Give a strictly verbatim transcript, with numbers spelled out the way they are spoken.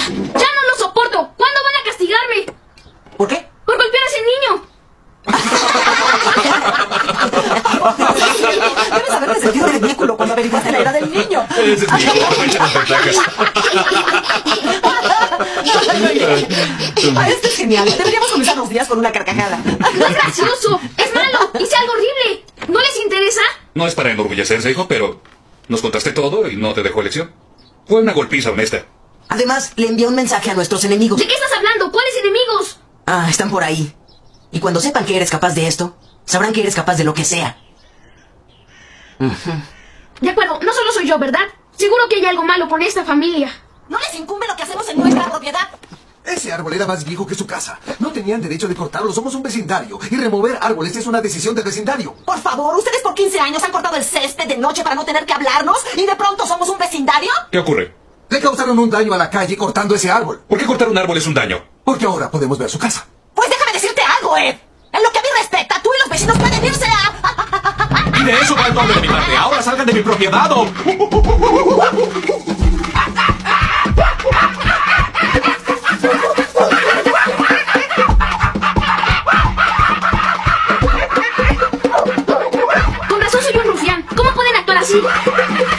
¡Ya no lo soporto! ¿Cuándo van a castigarme? ¿Por qué? ¡Por golpear a ese niño! Debes haberte sentido ridículo cuando averiguaste la edad del niño. Ese es mi hijo, aprovecha las ventajas. Ah, esto es genial. Deberíamos comenzar los días con una carcajada. ¡No es gracioso! ¡Es malo! ¡Hice algo horrible! ¿No les interesa? No es para enorgullecerse, hijo, pero nos contaste todo y no te dejó elección. Fue una golpiza honesta. Además, le envié un mensaje a nuestros enemigos. ¿De qué estás hablando? ¿Cuáles enemigos? Ah, están por ahí. Y cuando sepan que eres capaz de esto, sabrán que eres capaz de lo que sea. Uh-huh. De acuerdo, no solo soy yo, ¿verdad? Seguro que hay algo malo con esta familia. ¿No les incumbe lo que hacemos en nuestra propiedad? Ese árbol era más viejo que su casa. No tenían derecho de cortarlo, somos un vecindario. Y remover árboles es una decisión del vecindario. Por favor, ustedes por quince años han cortado el césped de noche para no tener que hablarnos y de pronto somos un vecindario. ¿Qué ocurre? Le causaron un daño a la calle cortando ese árbol. ¿Por qué cortar un árbol es un daño? Porque ahora podemos ver su casa. Pues déjame decirte algo, Ed. En lo que a mí respecta, tú y los vecinos pueden irse a... Y de eso va el doble de mi parte. Ahora salgan de mi propiedad o... Con razón soy un rufián. ¿Cómo pueden actuar así?